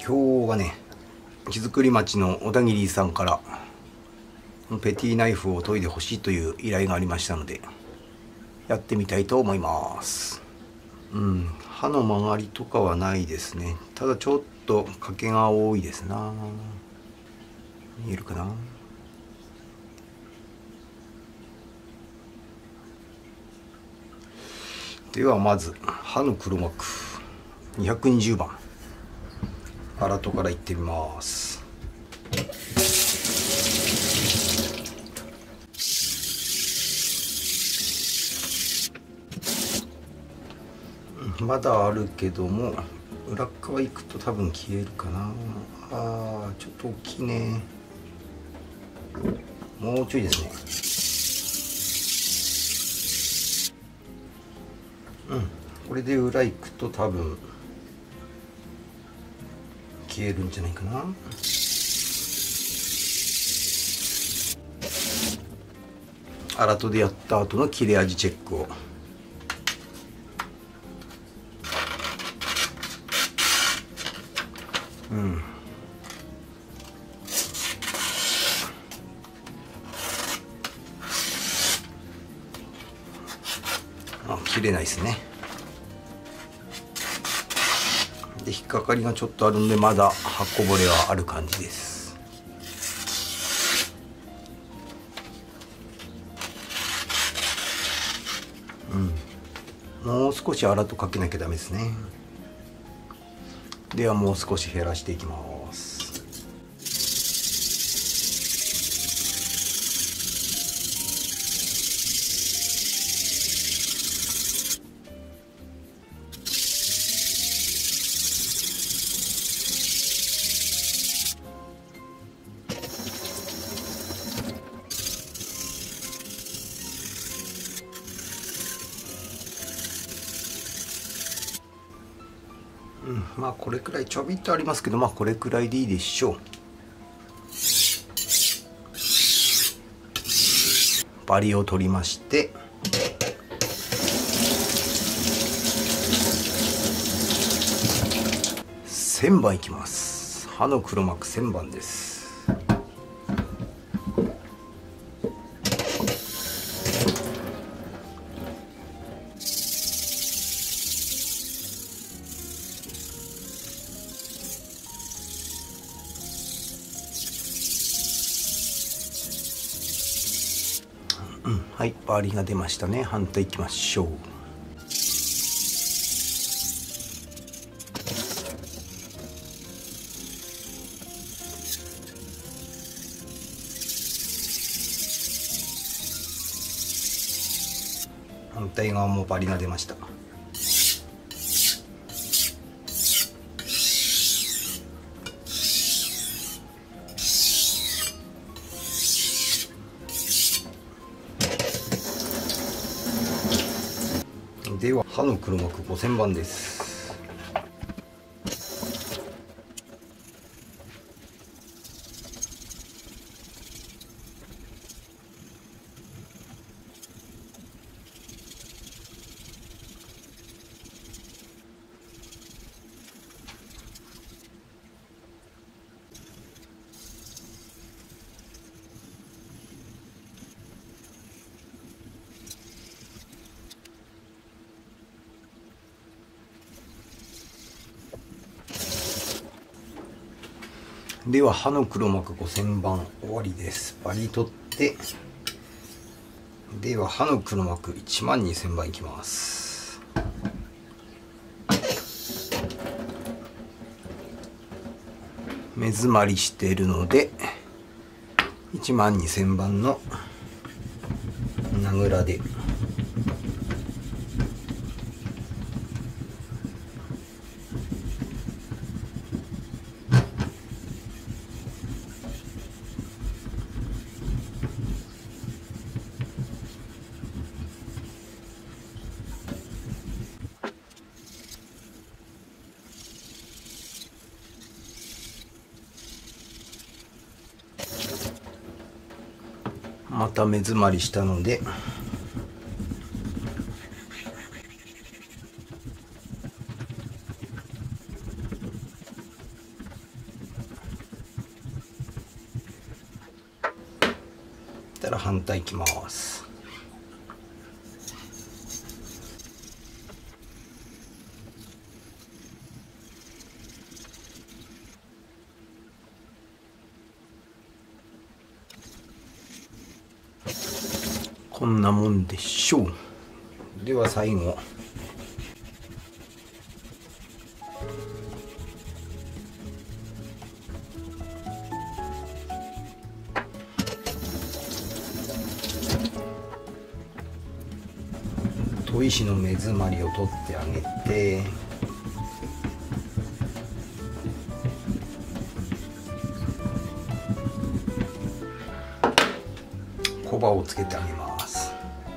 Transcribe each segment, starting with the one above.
今日はね、木造町の小田切さんからペティナイフを研いでほしいという依頼がありましたので、やってみたいと思います。刃の曲がりとかはないですね。ただちょっと欠けが多いですな。見えるかな。ではまず刃の黒幕220番荒戸からいってみます。まだあるけども、裏側行くと多分消えるかな。ちょっと大きいね。もうちょいですね。これで裏行くと多分消えるんじゃないかな。荒戸でやった後の切れ味チェックを。切れないですね。で、引っかかりがちょっとあるんで、まだ刃こぼれはある感じです。もう少し荒戸かけなきゃダメですね。ではもう少し減らしていきます。まあこれくらいちょびっとありますけど、まあこれくらいでいいでしょう。バリを取りまして、1000番いきます。刃の黒幕1000番です。はい、バリが出ましたね。反対いきましょう。反対側もバリが出ました。では刃の黒幕5000番です。では刃の黒幕5000番終わりです。バリ取って、では刃の黒幕12000番いきます。目詰まりしているので12000番の名倉でまた目詰まりしたのでら反対いきます。こんなもんでしょう。では最後砥石の目詰まりを取ってあげて、コバをつけてあげます。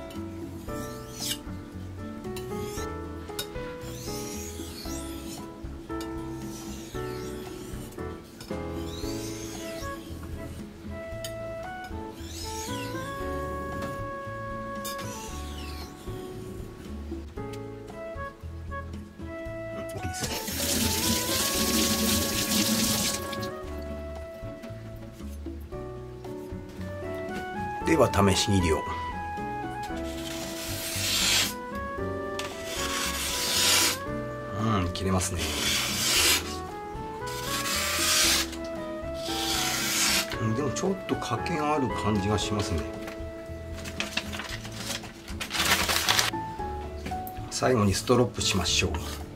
では試し切りを。切れますね。でもちょっと欠けがある感じがしますね。最後にストロップしましょう。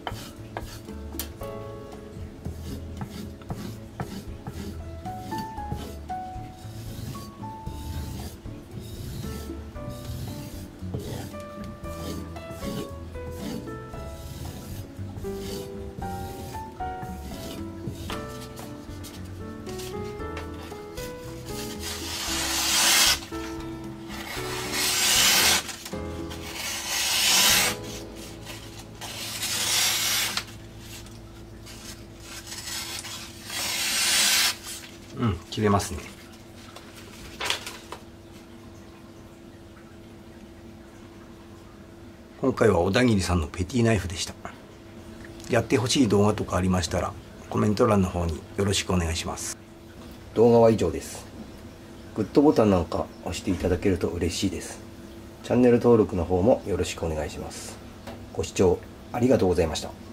切れますね。今回は小田切さんのペティナイフでした。やってほしい動画とかありましたらコメント欄の方によろしくお願いします。動画は以上です。グッドボタンなんか押していただけると嬉しいです。チャンネル登録の方もよろしくお願いします。ご視聴ありがとうございました。